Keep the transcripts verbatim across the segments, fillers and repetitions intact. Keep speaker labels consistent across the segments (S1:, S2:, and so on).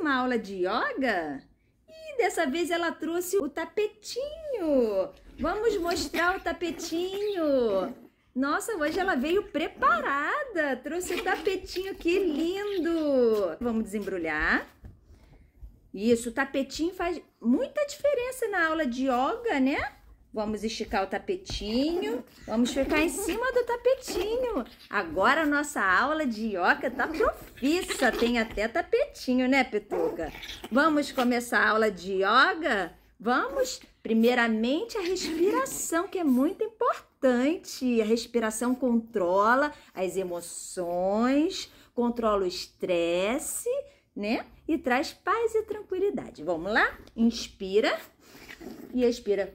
S1: uma aula de yoga? E dessa vez ela trouxe o tapetinho. Vamos mostrar o tapetinho. Nossa, hoje ela veio preparada. Trouxe o tapetinho, que lindo. Vamos desembrulhar. Isso, o tapetinho faz muita diferença na aula de yoga, né? Vamos esticar o tapetinho, vamos ficar em cima do tapetinho. Agora a nossa aula de yoga tá profissa, tem até tapetinho, né, Pituca? Vamos começar a aula de yoga? Vamos, primeiramente, a respiração, que é muito importante. A respiração controla as emoções, controla o estresse, né? E traz paz e tranquilidade. Vamos lá? Inspira e expira.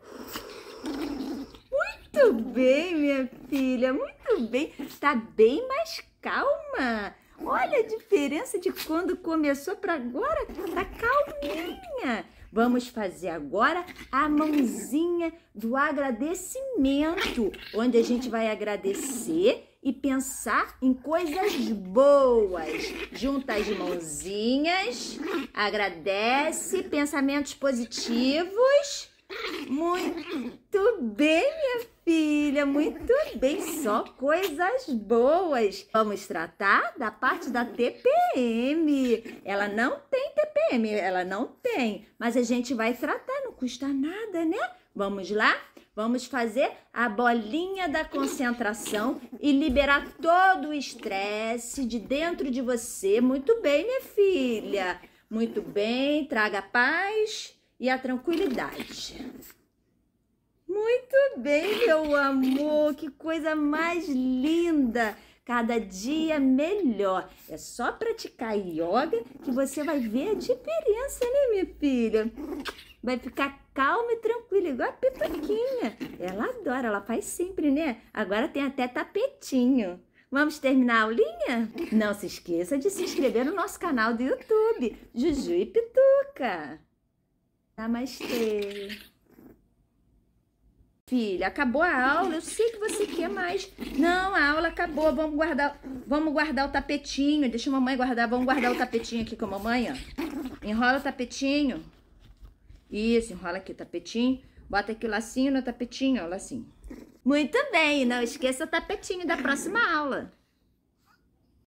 S1: Muito bem, minha filha, muito bem. Tá bem mais calma. Olha a diferença de quando começou para agora. Tá calminha. Vamos fazer agora a mãozinha do agradecimento, onde a gente vai agradecer e pensar em coisas boas. Junta as mãozinhas, agradece, pensamentos positivos. Muito bem, minha filha, muito bem, só coisas boas. Vamos tratar da parte da T P M. Ela não tem T P M, ela não tem, mas a gente vai tratar, não custa nada, né? Vamos lá? Vamos fazer a bolinha da concentração e liberar todo o estresse de dentro de você. Muito bem, minha filha. Muito bem, traga a paz e a tranquilidade. Muito bem, meu amor. Que coisa mais linda. Cada dia melhor. É só praticar yoga que você vai ver a diferença, né, minha filha? Vai ficar calma e tranquila, igual a Pituquinha. Ela adora, ela faz sempre, né? Agora tem até tapetinho. Vamos terminar a aulinha? Não se esqueça de se inscrever no nosso canal do YouTube, Juju e Pituca. Namastê. Filha, acabou a aula, eu sei que você quer mais. Não, a aula acabou, vamos guardar, vamos guardar o tapetinho. Deixa a mamãe guardar, vamos guardar o tapetinho aqui com a mamãe, ó. Enrola o tapetinho. Isso, enrola aqui o tapetinho. Bota aqui o lacinho no tapetinho, ó, o lacinho. Muito bem, não esqueça o tapetinho da próxima aula.